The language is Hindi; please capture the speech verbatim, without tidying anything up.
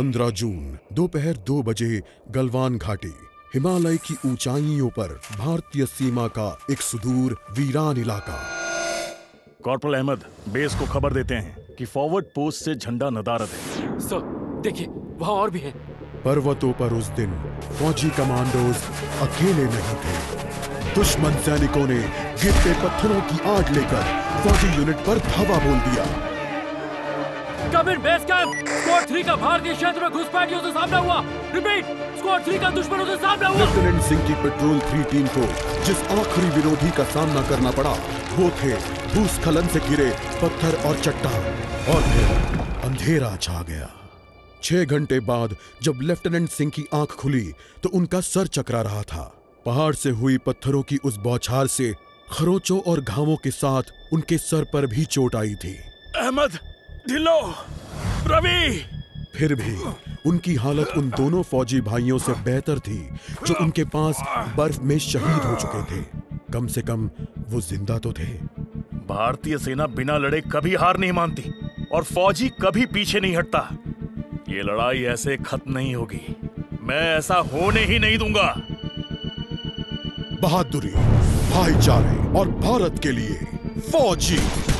पंद्रह जून दोपहर दो बजे गलवान घाटी, हिमालय की ऊंचाइयों पर भारतीय सीमा का एक सुदूर वीरान इलाका। कॉर्पोरल अहमद, बेस को खबर देते हैं कि फॉरवर्ड पोस्ट से झंडा नदारद है। सर देखिए, वहाँ और भी हैं। पर्वतों पर उस दिन फौजी कमांडोज अकेले नहीं थे। दुश्मन सैनिकों ने गिरते पत्थरों की आड़ लेकर फौजी यूनिट पर धावा बोल दिया। Come in base camp, squad three का भारतीय क्षेत्र में घुसपैठियों से सामना हुआ। रिपीट, स्क्वाड थ्री का दुश्मनों से सामना हुआ। लेफ्टिनेंट सिंह की पेट्रोल थ्री टीम को जिस आखिरी विरोधी का सामना करना पड़ा वो थे भूस्खलन से घिरे पत्थर और चट्टान। और फिर अंधेरा छा गया। छह घंटे बाद जब लेफ्टिनेंट सिंह की आंख खुली तो उनका सर चकरा रहा था। पहाड़ से हुई पत्थरों की उस बौछार से खरोंचों और घावों के साथ उनके सर पर भी चोट आई थी। अहमद, ढिल्लो, रवि। फिर भी उनकी हालत उन दोनों फौजी भाइयों से बेहतर थी जो उनके पास बर्फ में शहीद हो चुके थे। कम से कम वो जिंदा तो थे। भारतीय सेना बिना लड़े कभी हार नहीं मानती और फौजी कभी पीछे नहीं हटता। ये लड़ाई ऐसे खत्म नहीं होगी। मैं ऐसा होने ही नहीं दूंगा। बहादुरी, भाईचारे और भारत के लिए फौजी।